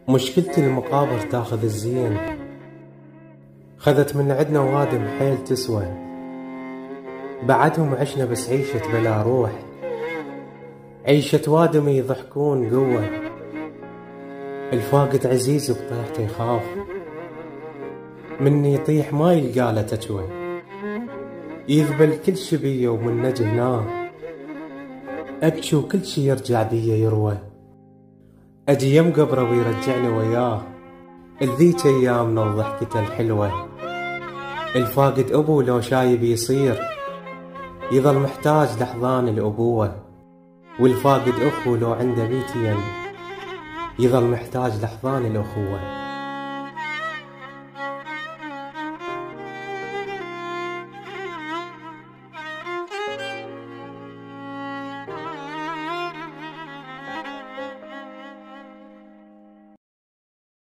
مشكلتي المقابر تاخذ الزين، خذت من عدنا وادم حيل تسوى، بعدهم عشنا بس عيشة بلا روح، عيشة وادم يضحكون قوة، الفاقد عزيز بطيحته يخاف، من يطيح ما يلقى له تجوى، يذبل كل شي بيه ومن نجهناه، ابكي وكل شي يرجع بيه يروى، اجي يم قبره ويرجعني وياه، الذيك ايامنا وضحكته الحلوة، الفاقد ابو لو شايب يصير، يظل محتاج لحظان الابوة، والفاقد اخو لو عنده 100 ين، يظل محتاج لحظان الاخوة.